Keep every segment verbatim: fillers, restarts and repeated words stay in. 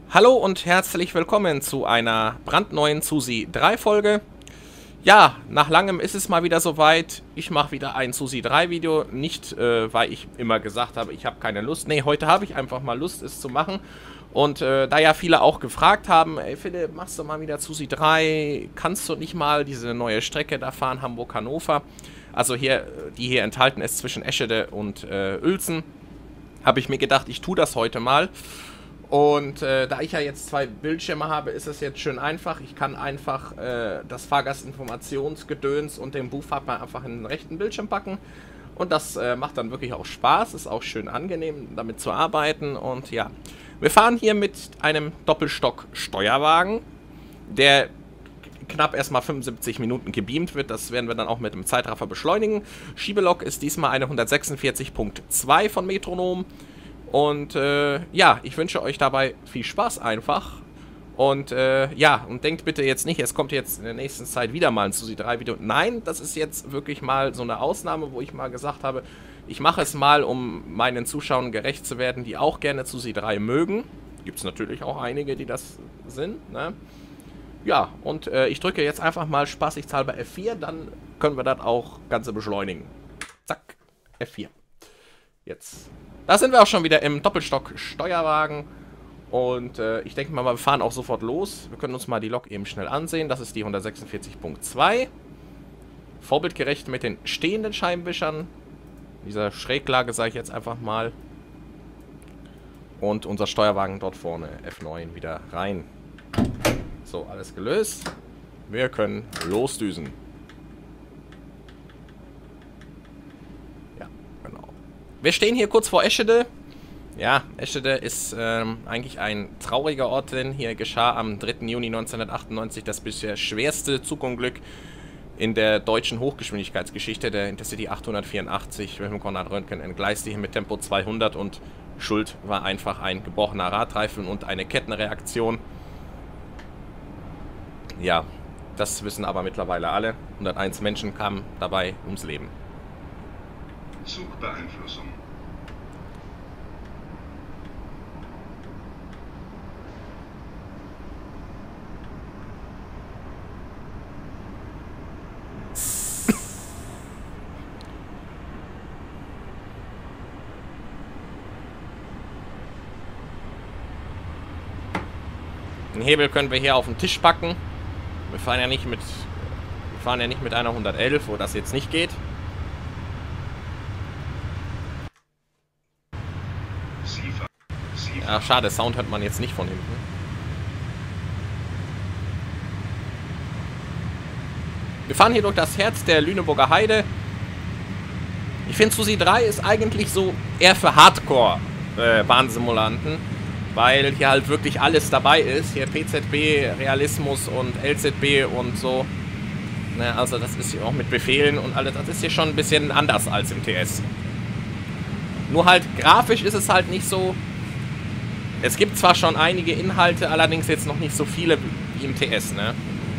Hallo und herzlich willkommen zu einer brandneuen Susi drei Folge. Ja, nach langem ist es mal wieder soweit. Ich mache wieder ein Susi drei Video. Nicht, äh, weil ich immer gesagt habe, ich habe keine Lust. Nee, heute habe ich einfach mal Lust, es zu machen. Und äh, da ja viele auch gefragt haben, ey Philipp, machst du mal wieder Susi drei? Kannst du nicht mal diese neue Strecke da fahren, Hamburg-Hannover? Also hier, die hier enthalten ist zwischen Eschede und äh, Uelzen. Habe ich mir gedacht, ich tue das heute mal. Und äh, da ich ja jetzt zwei Bildschirme habe, ist es jetzt schön einfach. Ich kann einfach äh, das Fahrgastinformationsgedöns und den Buchfahrt einfach in den rechten Bildschirm packen. Und das äh, macht dann wirklich auch Spaß, ist auch schön angenehm, damit zu arbeiten. Und ja, wir fahren hier mit einem Doppelstock-Steuerwagen, der knapp erstmal fünfundsiebzig Minuten gebeamt wird. Das werden wir dann auch mit dem Zeitraffer beschleunigen. Schiebelok ist diesmal eine hundertsechsundvierzig Punkt zwei von Metronom. Und äh, ja, ich wünsche euch dabei viel Spaß einfach. Und äh, ja, und denkt bitte jetzt nicht, es kommt jetzt in der nächsten Zeit wieder mal ein Susi drei Video. Nein, das ist jetzt wirklich mal so eine Ausnahme, wo ich mal gesagt habe, ich mache es mal, um meinen Zuschauern gerecht zu werden, die auch gerne Susi drei mögen. Gibt es natürlich auch einige, die das sind, ne? Ja, und äh, ich drücke jetzt einfach mal spaßigshalber F vier, dann können wir das auch Ganze beschleunigen. Zack, F vier. Jetzt. Da sind wir auch schon wieder im Doppelstock-Steuerwagen. Und äh, ich denke mal, wir fahren auch sofort los. Wir können uns mal die Lok eben schnell ansehen. Das ist die hundertsechsundvierzig Punkt zwei. Vorbildgerecht mit den stehenden Scheibenwischern. Dieser Schräglage sage ich jetzt einfach mal. Und unser Steuerwagen dort vorne, F neun, wieder rein. So, alles gelöst. Wir können losdüsen. Wir stehen hier kurz vor Eschede. Ja, Eschede ist ähm, eigentlich ein trauriger Ort, denn hier geschah am dritten Juni neunzehnhundertachtundneunzig das bisher schwerste Zugunglück in der deutschen Hochgeschwindigkeitsgeschichte. Der Intercity achthundertvierundachtzig, Wilhelm Konrad Röntgen, entgleiste hier mit Tempo zweihundert und Schuld war einfach ein gebrochener Radreifen und eine Kettenreaktion. Ja, das wissen aber mittlerweile alle. hunderteins Menschen kamen dabei ums Leben. Zugbeeinflussung. Den Hebel können wir hier auf den Tisch packen. Wir fahren ja nicht mit, wir fahren ja nicht mit einer hundertelf, wo das jetzt nicht geht. Ach, schade, Sound hört man jetzt nicht von hinten. Wir fahren hier durch das Herz der Lüneburger Heide. Ich finde, Susi drei ist eigentlich so eher für Hardcore-Bahnsimulanten, äh, weil hier halt wirklich alles dabei ist. Hier P Z B, Realismus und L Z B und so. Ne, also das ist hier auch mit Befehlen und alles. Das ist hier schon ein bisschen anders als im T S. Nur halt grafisch ist es halt nicht so. Es gibt zwar schon einige Inhalte, allerdings jetzt noch nicht so viele wie im T S, ne?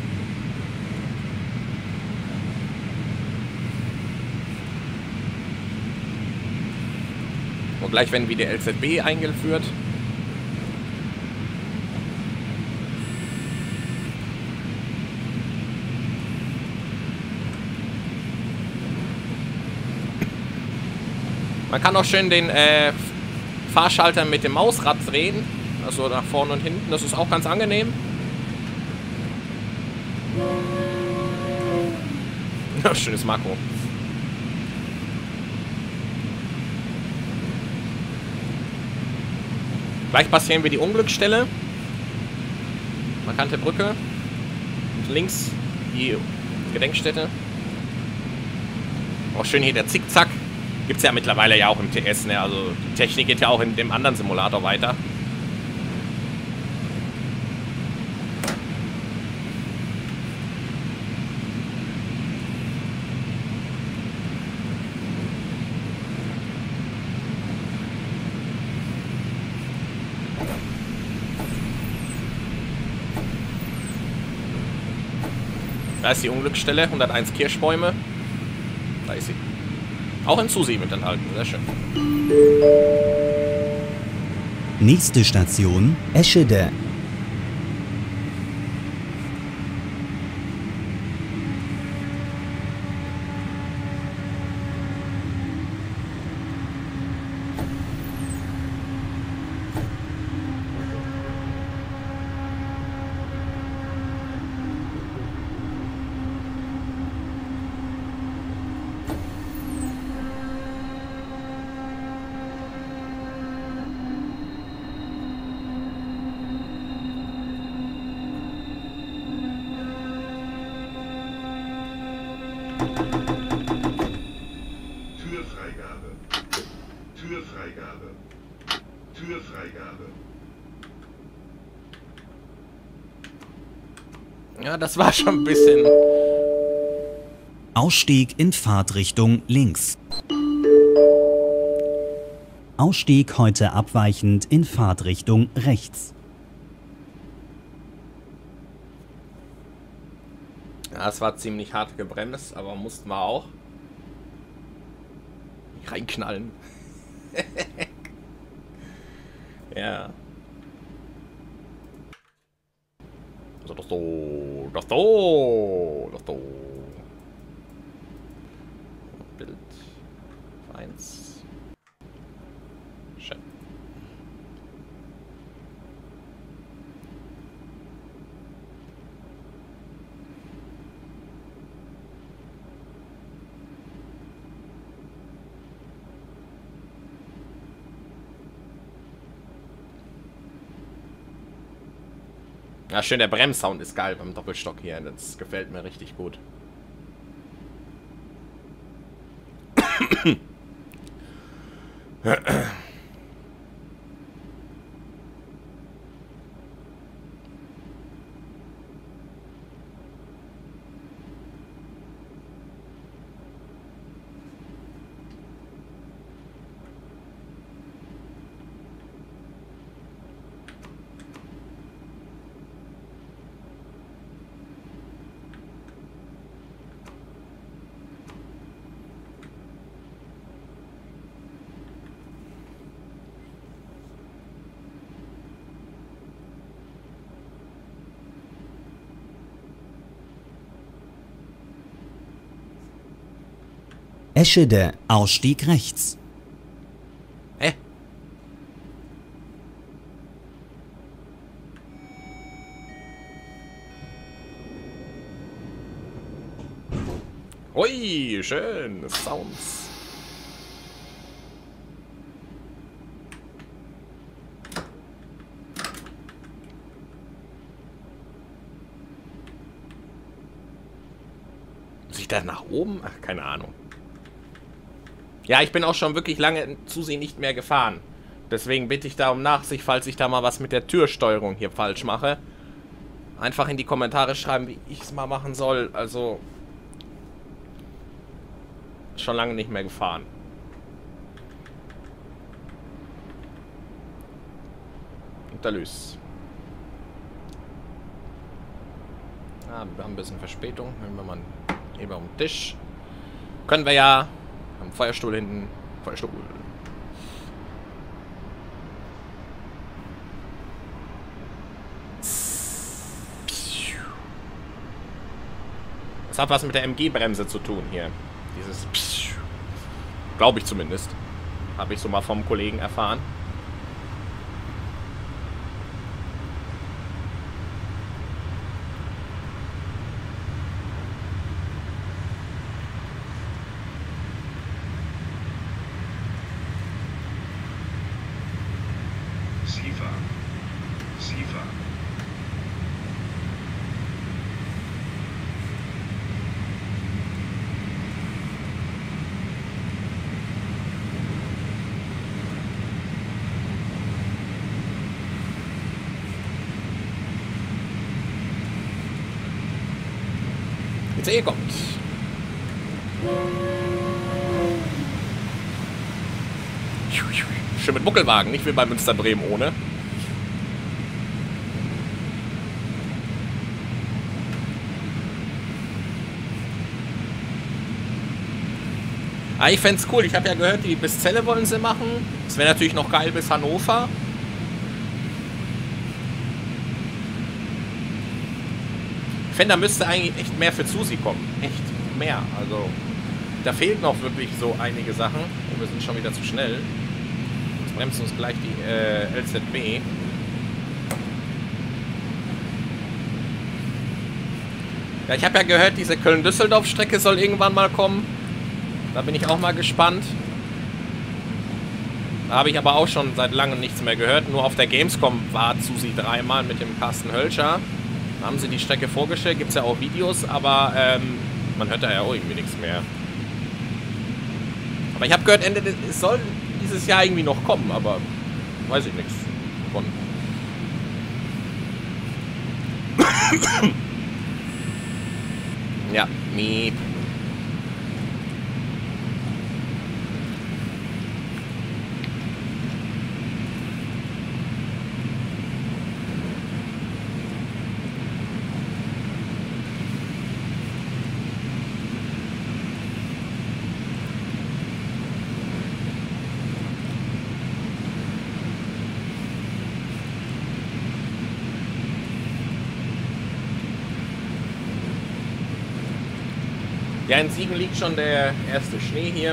Und gleich werden wieder L Z B eingeführt. Man kann auch schön den äh, Fahrschalter mit dem Mausrad drehen, also nach vorne und hinten, das ist auch ganz angenehm. Ja, schönes Makro. Gleich passieren wir die Unglücksstelle. Markante Brücke. Und links die Gedenkstätte. Auch schön hier der Zickzack. Gibt es ja mittlerweile ja auch im T S, ne? Also die Technik geht ja auch in dem anderen Simulator weiter. Da ist die Unglücksstelle, hunderteins Kirschbäume. Da ist sie. Auch in Susi mit enthalten, sehr schön. Nächste Station Eschede. Türfreigabe. Türfreigabe. Türfreigabe. Ja, das war schon ein bisschen... Ausstieg in Fahrtrichtung links. Ausstieg heute abweichend in Fahrtrichtung rechts. Ja, es war ziemlich hart gebremst, aber mussten wir auch reinknallen. Ja. So, das do, das do, das do. Bild eins. Schön. Ja, schön, der Bremssound ist geil beim Doppelstock hier. Das gefällt mir richtig gut. Eschede, Ausstieg rechts. Hä? Ui, schön. Sounds. Muss ich da nach oben? Ach, keine Ahnung. Ja, ich bin auch schon wirklich lange Susi nicht mehr gefahren. Deswegen bitte ich da um Nachsicht, falls ich da mal was mit der Türsteuerung hier falsch mache. Einfach in die Kommentare schreiben, wie ich es mal machen soll. Also, schon lange nicht mehr gefahren. Unterlüß. Ah, wir haben ein bisschen Verspätung. Nehmen wir mal eben auf den Tisch. Können wir ja... Am Feuerstuhl hinten. Feuerstuhl. Das hat was mit der M G-Bremse zu tun hier. Dieses... Glaube ich zumindest. Habe ich so mal vom Kollegen erfahren. Sifa. Sifa. Jetzt eh kommt. Schön mit Buckelwagen, nicht wie bei Münster-Bremen ohne. Ah, ich fände es cool. Ich habe ja gehört, die bis Celle wollen sie machen. Das wäre natürlich noch geil bis Hannover. finde, da müsste eigentlich echt mehr für Susi kommen. Echt mehr. Also, da fehlt noch wirklich so einige Sachen. Und wir sind schon wieder zu schnell. Jetzt bremst uns gleich die äh, L Z B. Ja, ich habe ja gehört, diese Köln-Düsseldorf-Strecke soll irgendwann mal kommen. Da bin ich auch mal gespannt. Da habe ich aber auch schon seit langem nichts mehr gehört. Nur auf der Gamescom war Susi dreimal mit dem Carsten Hölscher. Da haben sie die Strecke vorgestellt. Gibt es ja auch Videos, aber ähm, man hört da ja auch irgendwie nichts mehr. Aber ich habe gehört, Ende des, es soll dieses Jahr irgendwie noch kommen, aber weiß ich nichts von. Ja, miep. Ja, in Siegen liegt schon der erste Schnee hier.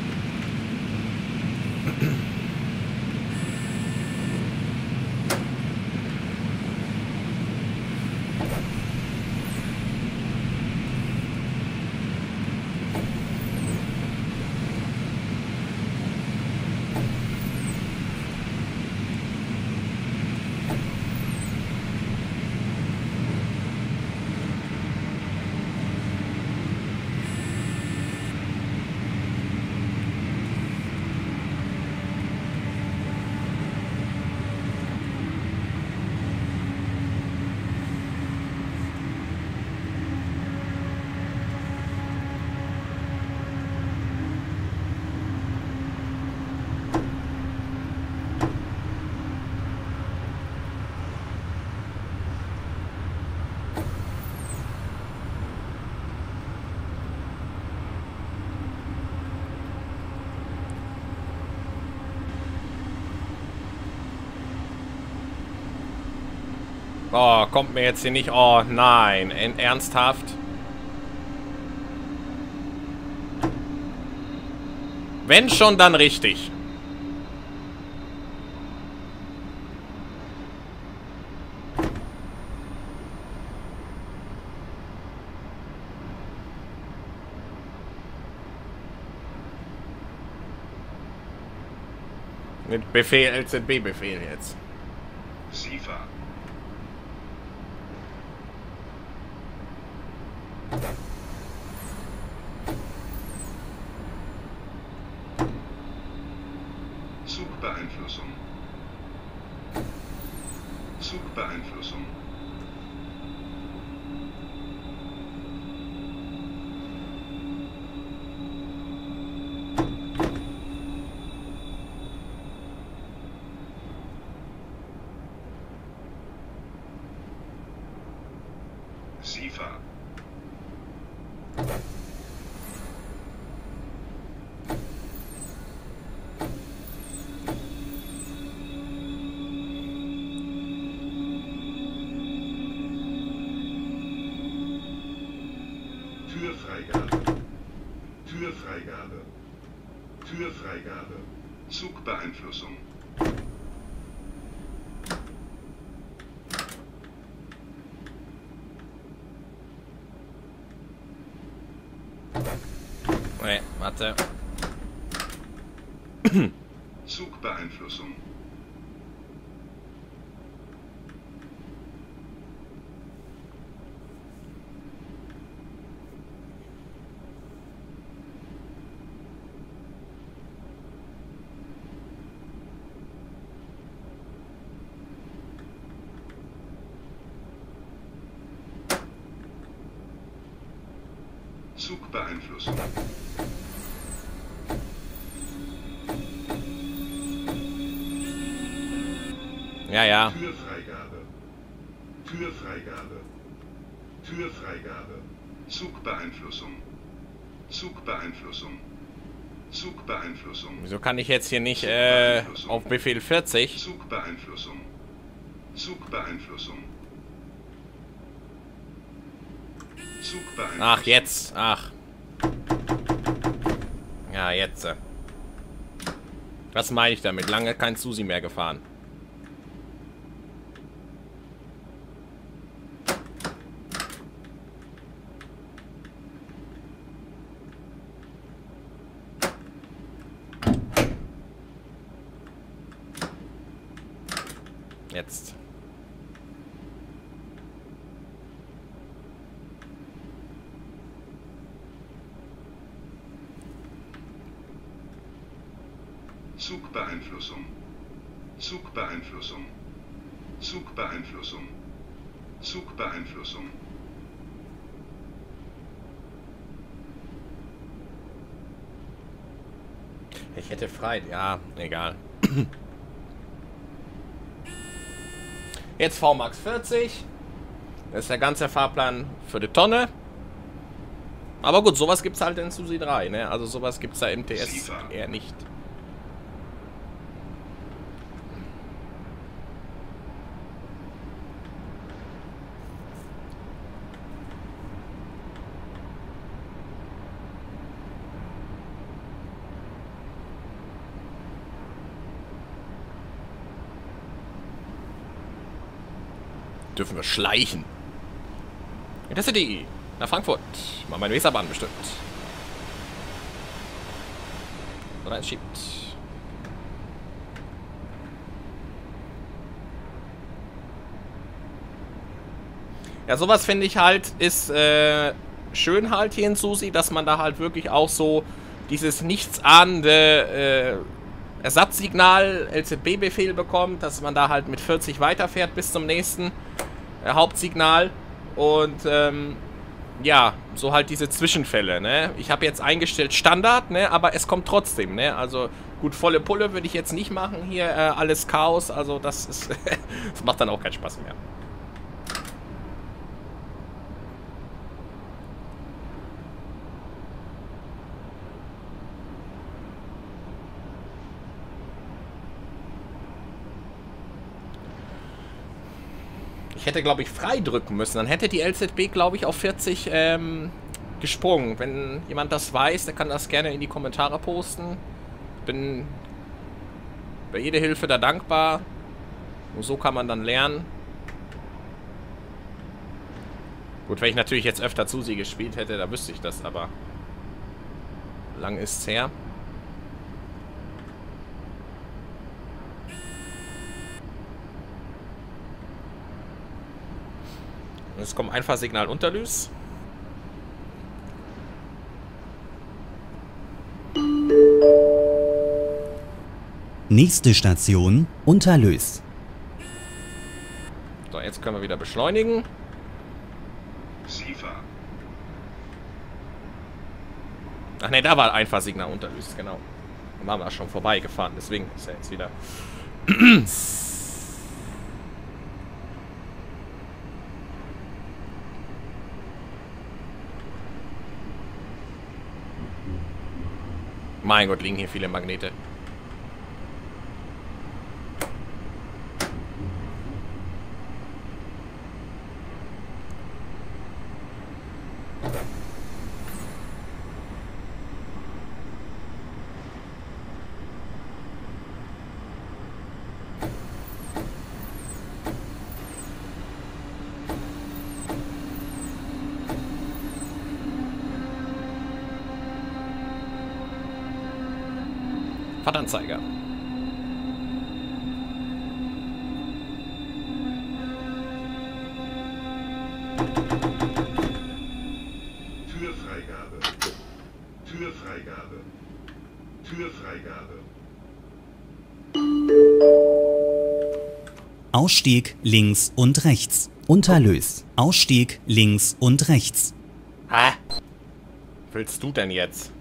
Oh, kommt mir jetzt hier nicht... Oh, nein. Ernsthaft? Wenn schon, dann richtig. Mit Befehl, L Z B-Befehl jetzt. SIFA. Zugbeeinflussung. Zugbeeinflussung. SIFA. Türfreigabe. Türfreigabe. Türfreigabe. Zugbeeinflussung. Nee, warte. Zugbeeinflussung. Zugbeeinflussung. Ja, ja. Türfreigabe. Türfreigabe. Türfreigabe. Zugbeeinflussung. Zugbeeinflussung. Zugbeeinflussung. Wieso kann ich jetzt hier nicht äh, auf Befehl vierzig? Zugbeeinflussung. Zugbeeinflussung. Zugbeeinflussung. Ach, jetzt. Ach. Ja, jetzt. äh. Was meine ich damit? Lange kein Susi mehr gefahren. Jetzt. Zugbeeinflussung. Zugbeeinflussung. Zugbeeinflussung. Zugbeeinflussung. Ich hätte frei. Ja, egal. Jetzt V Max vierzig. Das ist der ganze Fahrplan für die Tonne. Aber gut, sowas gibt es halt in Susi drei, ne? Also sowas gibt es da im T S eher nicht. Dürfen wir schleichen. Intercity nach Frankfurt. Mal meine Weserbahn bestimmt. Oder es schiebt. Ja, sowas finde ich halt, ist äh, schön halt hier in Susi, dass man da halt wirklich auch so dieses nichtsahnende äh, Ersatzsignal, L Z B-Befehl bekommt, dass man da halt mit vierzig weiterfährt bis zum nächsten äh, Hauptsignal. Und ähm, ja, so halt diese Zwischenfälle, ne? Ich habe jetzt eingestellt Standard, ne? Aber es kommt trotzdem, ne? Also gut, volle Pulle würde ich jetzt nicht machen hier, äh, alles Chaos, also das ist, das macht dann auch keinen Spaß mehr. Ich hätte, glaube ich, frei drücken müssen. Dann hätte die L Z B, glaube ich, auf vierzig ähm, gesprungen. Wenn jemand das weiß, der kann das gerne in die Kommentare posten. Bin bei jeder Hilfe da dankbar. Nur so kann man dann lernen. Gut, wenn ich natürlich jetzt öfter Susi gespielt hätte, da wüsste ich das, aber lang ist's her. Jetzt kommt Einfahrsignal Unterlüß. Nächste Station Unterlüß. So, jetzt können wir wieder beschleunigen. SIFA. Ach ne, da war Einfahrsignal Unterlüß, genau. Da waren wir schon vorbeigefahren, deswegen ist er jetzt wieder. Mein Gott, liegen hier viele Magnete. Fahrtanzeiger. Türfreigabe. Türfreigabe. Türfreigabe. Ausstieg links und rechts. Unterlüß. Ausstieg links und rechts. Hä? Was willst du denn jetzt?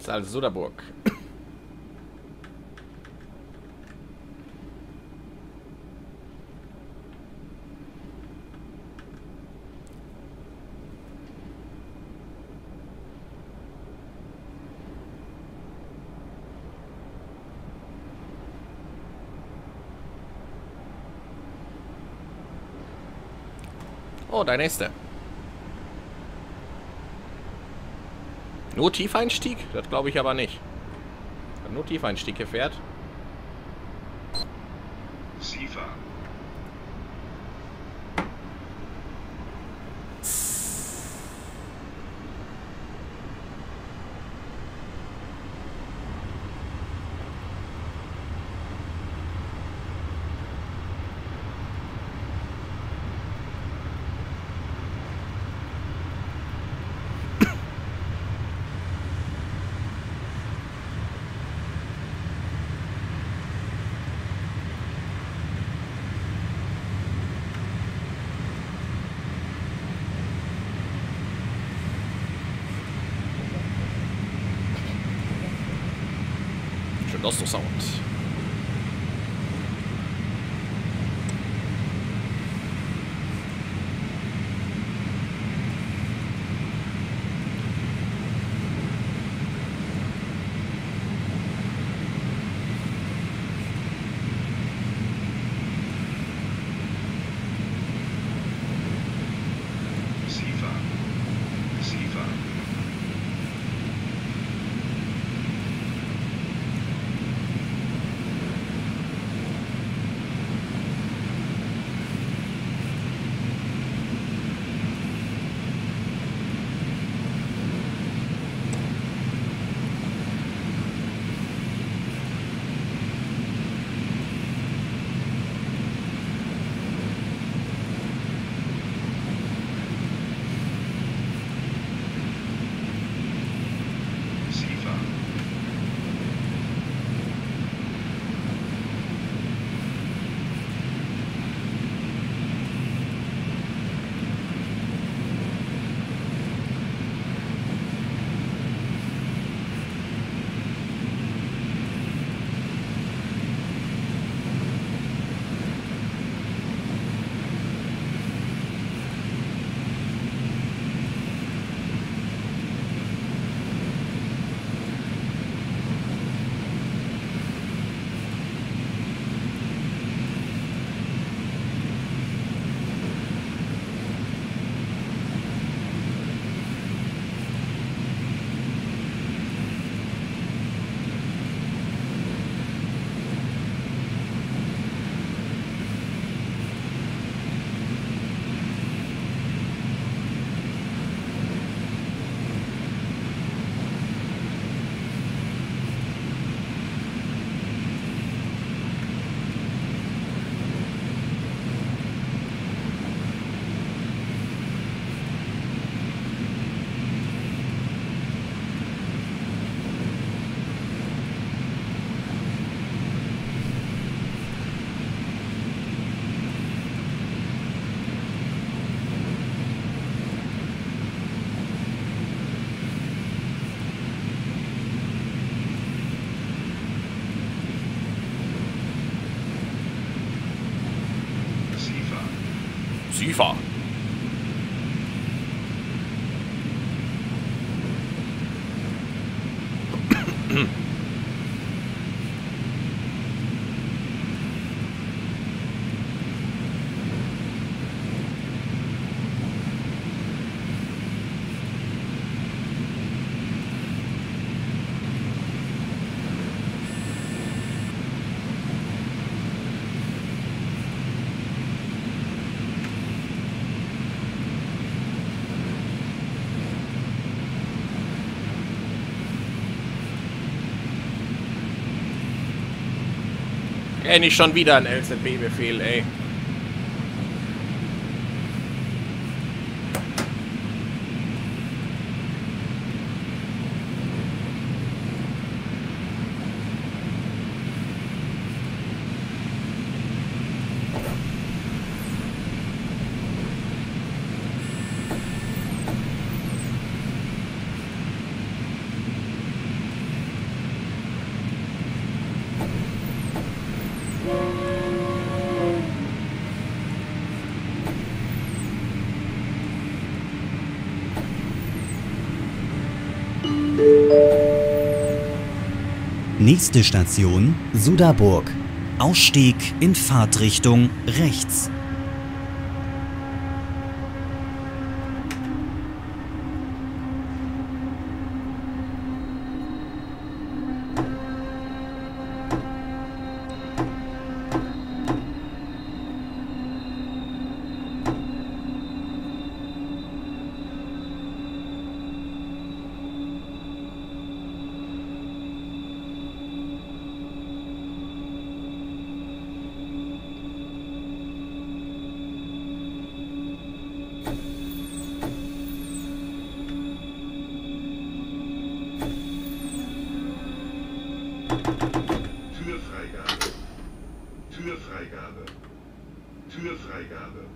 Salzburg. Oh, der nächste. Nur Tiefeinstieg? Das glaube ich aber nicht. Wenn nur Tiefeinstieg hier fährt. SIFA. Schön Dosto-Sound. SIFA. SIFA. SIFA. SIFA. Ey, nicht schon wieder ein L Z B-Befehl, ey. Nächste Station Suderburg. Ausstieg in Fahrtrichtung rechts. Türfreigabe. Türfreigabe. Türfreigabe.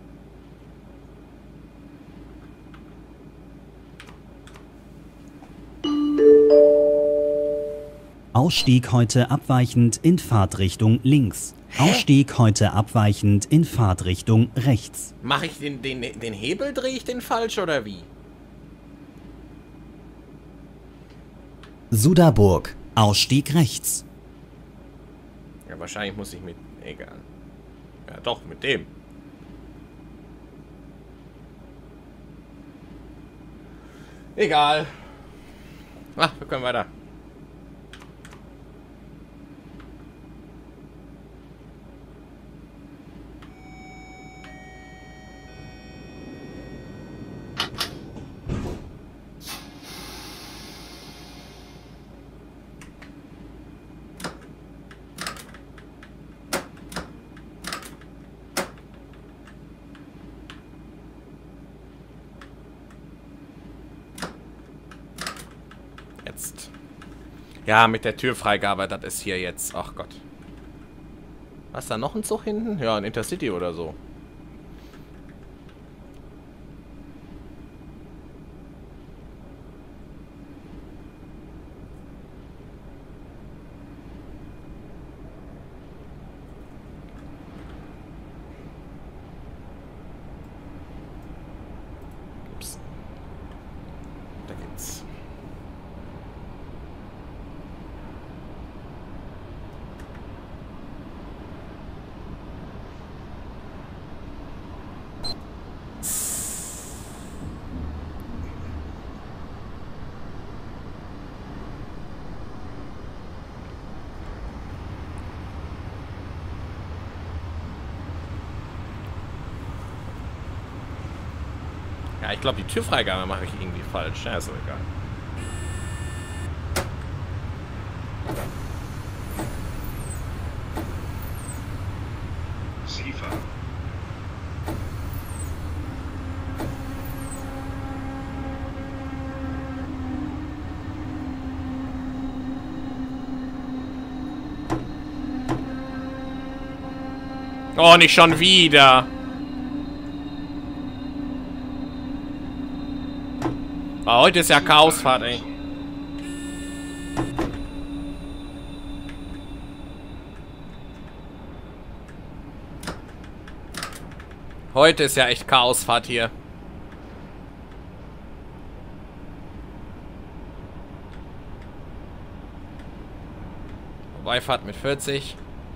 Ausstieg heute abweichend in Fahrtrichtung links. Ausstieg heute abweichend in Fahrtrichtung rechts. Mache ich den, den, den Hebel, drehe ich den falsch oder wie? Suderburg. Ausstieg rechts. Ja, wahrscheinlich muss ich mit... Egal. Ja, doch, mit dem. Egal. Ach, wir können weiter. Jetzt. Ja, mit der Türfreigabe, das ist hier jetzt. Ach Gott. Was, da noch ein Zug hinten? Ja, ein Intercity oder so. Ups. Da geht's. Ja, ich glaube, die Türfreigabe mache ich irgendwie falsch. Ja, ist so egal. Sie fahren. Oh, nicht schon wieder. Aber heute ist ja Chaosfahrt, ey. Heute ist ja echt Chaosfahrt hier. Vorbeifahrt mit vierzig.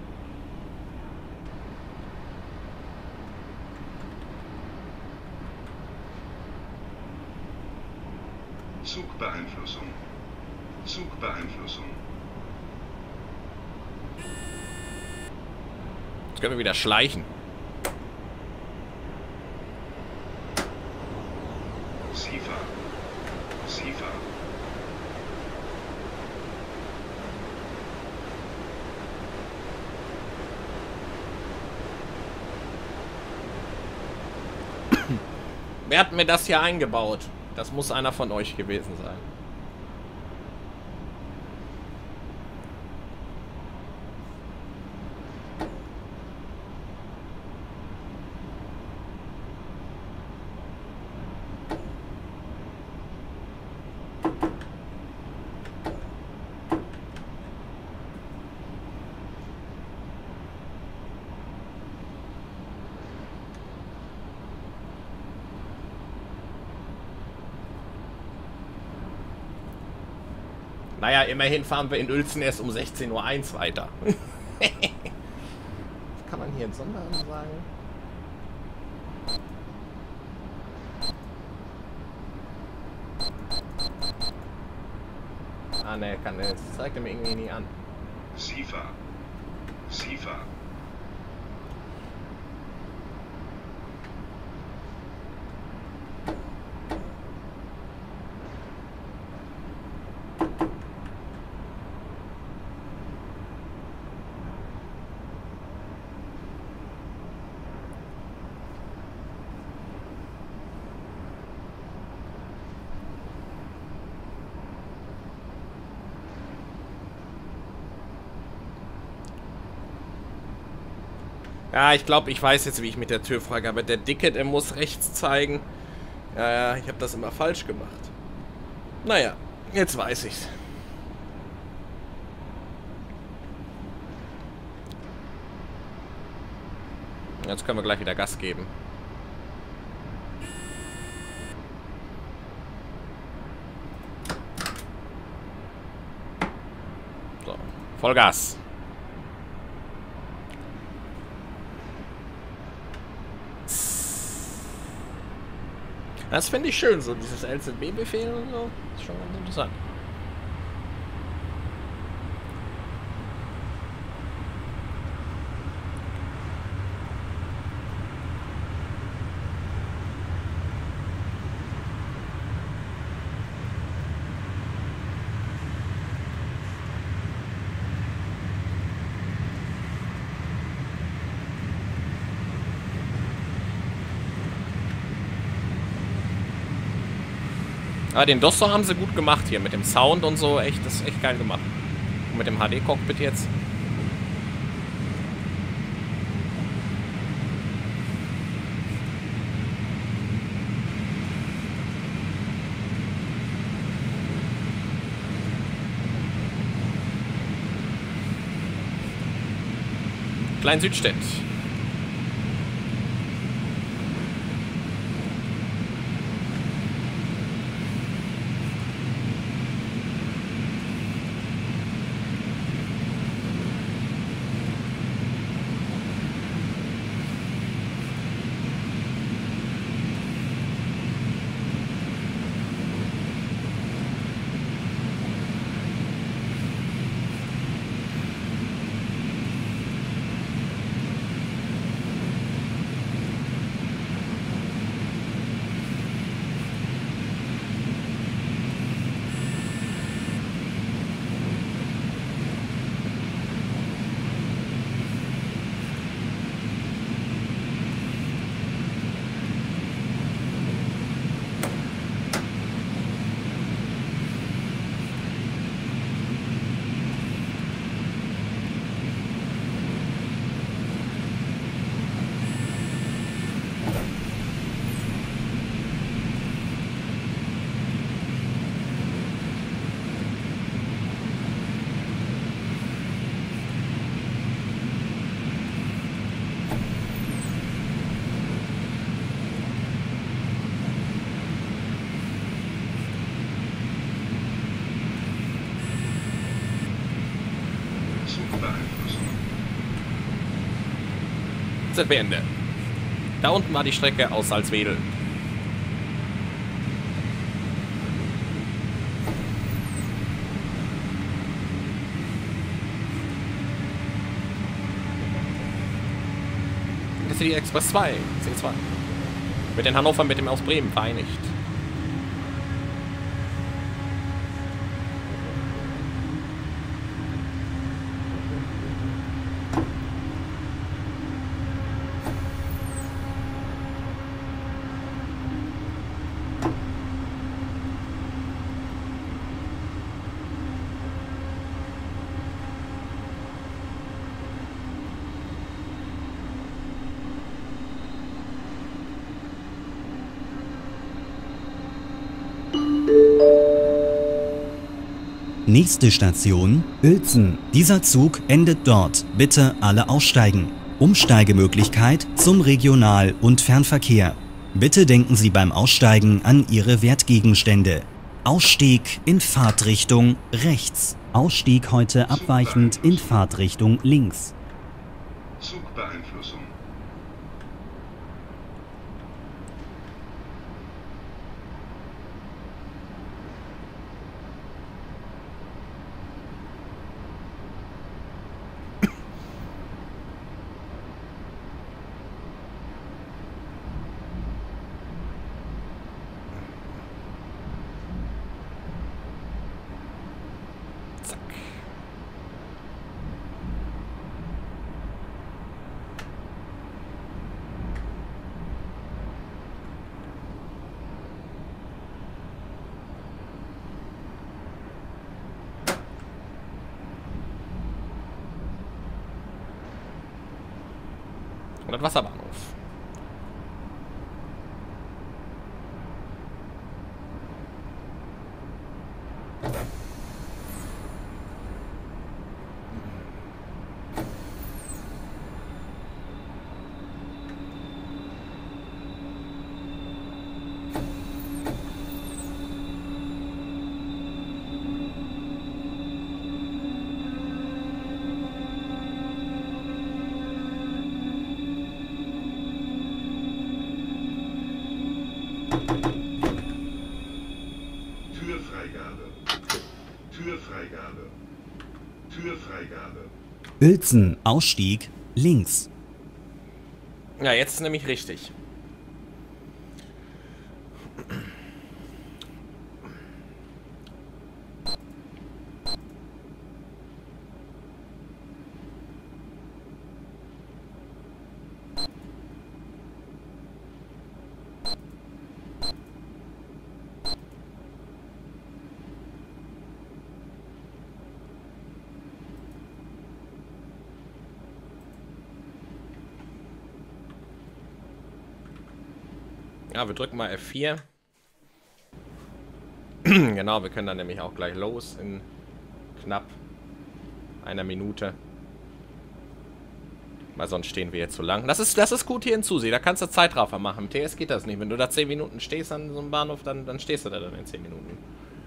Zugbeeinflussung. Zugbeeinflussung. Jetzt können wir wieder schleichen. Sie fahren. Sie fahren. Wer hat mir das hier eingebaut? Das muss einer von euch gewesen sein. Naja, immerhin fahren wir in Uelzen erst um sechzehn Uhr eins weiter. Was kann man hier in Sondern sagen? Ah ne, kann das zeigt er mir irgendwie nie an. Sifa. Sifa. Ja, ich glaube, ich weiß jetzt, wie ich mit der Türfreigabe. Der Dicke, der muss rechts zeigen. Ja, ja, ich habe das immer falsch gemacht. Naja, jetzt weiß ich's. Jetzt können wir gleich wieder Gas geben. So, Vollgas. Das finde ich schön, so dieses L Z B-Befehl und so. Ist schon ganz interessant. Aber den Dosso haben sie gut gemacht hier mit dem Sound und so. Echt, das ist echt geil gemacht. Und mit dem H D-Cockpit jetzt. Klein Südstedt. Z B Ende. Da unten war die Strecke aus Salzwedel. Das ist die Express zwei, C zwei. Mit den Hannover mit dem aus Bremen vereinigt. Nächste Station, Uelzen. Dieser Zug endet dort. Bitte alle aussteigen. Umsteigemöglichkeit zum Regional- und Fernverkehr. Bitte denken Sie beim Aussteigen an Ihre Wertgegenstände. Ausstieg in Fahrtrichtung rechts. Ausstieg heute abweichend in Fahrtrichtung links. Zugbeeinflussung. Und Wasserbahnhof. Türfreigabe. Türfreigabe. Türfreigabe. Uelzen, Ausstieg links. Ja, jetzt ist nämlich richtig. Ja, wir drücken mal F vier. Genau, wir können dann nämlich auch gleich los in knapp einer Minute. Weil sonst stehen wir jetzt zu lang. Das ist, das ist gut hier in Zusee. Da kannst du Zeitraffer machen. Im T S geht das nicht. Wenn du da zehn Minuten stehst an so einem Bahnhof, dann, dann stehst du da dann in zehn Minuten.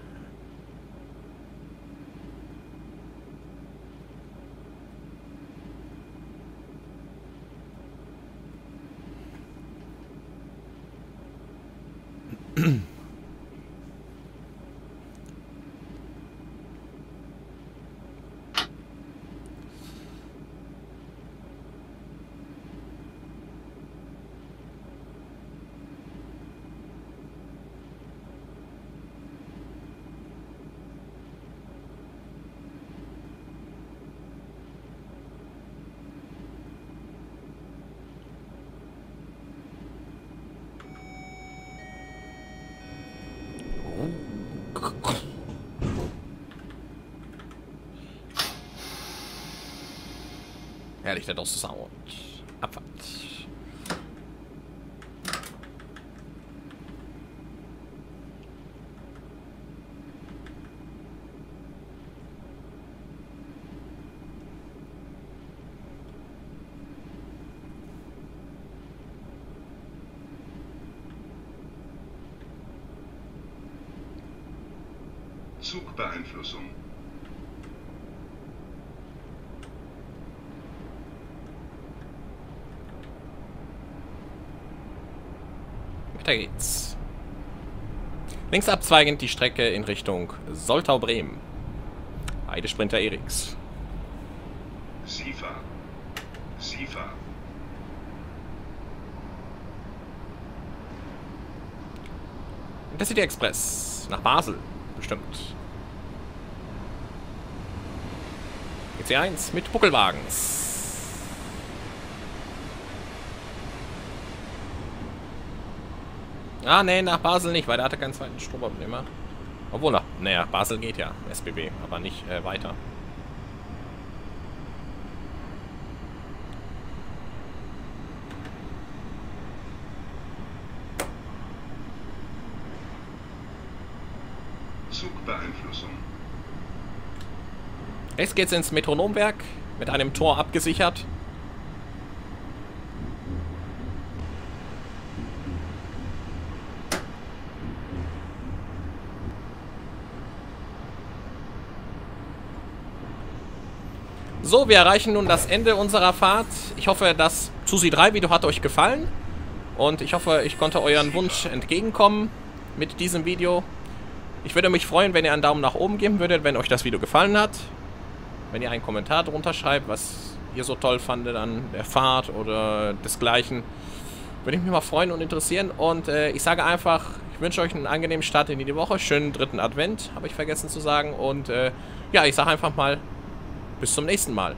Herrlich, der Dost Sound. Abfahrt. Zugbeeinflussung. Weiter geht's. Links abzweigend die Strecke in Richtung Soltau-Bremen. Heidesprinter Eriks. SIFA. SIFA. Intercity Express nach Basel. Bestimmt. G C eins mit Buckelwagens. Ah, nee, nach Basel nicht, weil der hatte keinen zweiten Stromabnehmer. Obwohl, nach, naja, Basel geht ja, S B B, aber nicht äh, weiter. Zugbeeinflussung. Jetzt geht's ins Metronomwerk, mit einem Tor abgesichert. So, wir erreichen nun das Ende unserer Fahrt. Ich hoffe, das Susi drei Video hat euch gefallen. Und ich hoffe, ich konnte euren Wunsch entgegenkommen mit diesem Video. Ich würde mich freuen, wenn ihr einen Daumen nach oben geben würdet, wenn euch das Video gefallen hat. Wenn ihr einen Kommentar drunter schreibt, was ihr so toll fandet an der Fahrt oder desgleichen. Würde ich mich mal freuen und interessieren. Und äh, ich sage einfach, ich wünsche euch einen angenehmen Start in die Woche. Schönen dritten Advent, habe ich vergessen zu sagen. Und äh, ja, ich sage einfach mal, bis zum nächsten Mal.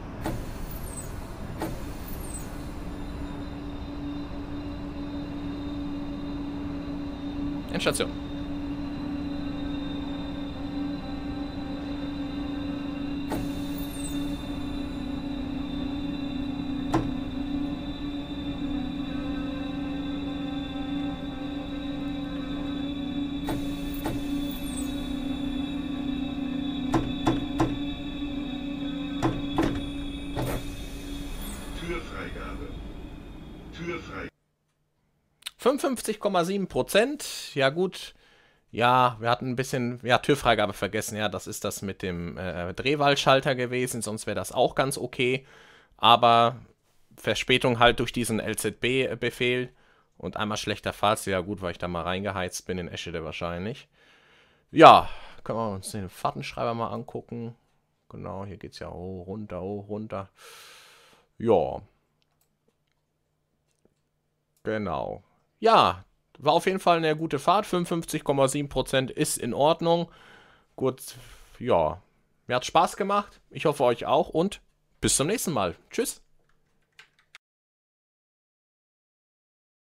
Endstation. Türfreigabe. Türfreigabe. fünfundfünfzig Komma sieben Prozent. Ja gut. Ja, wir hatten ein bisschen, ja, Türfreigabe vergessen. Ja, das ist das mit dem äh, Drehwahlschalter gewesen. Sonst wäre das auch ganz okay. Aber Verspätung halt durch diesen L Z B-Befehl. Und einmal schlechter Fahrstil. Ja gut, weil ich da mal reingeheizt bin in Eschede wahrscheinlich. Ja, können wir uns den Fahrtenschreiber mal angucken. Genau, hier geht es ja hoch, runter, hoch, runter. Ja. Genau. Ja, war auf jeden Fall eine gute Fahrt. fünfundfünfzig Komma sieben Prozent ist in Ordnung. Gut, ja. Mir hat Spaß gemacht. Ich hoffe euch auch und bis zum nächsten Mal. Tschüss.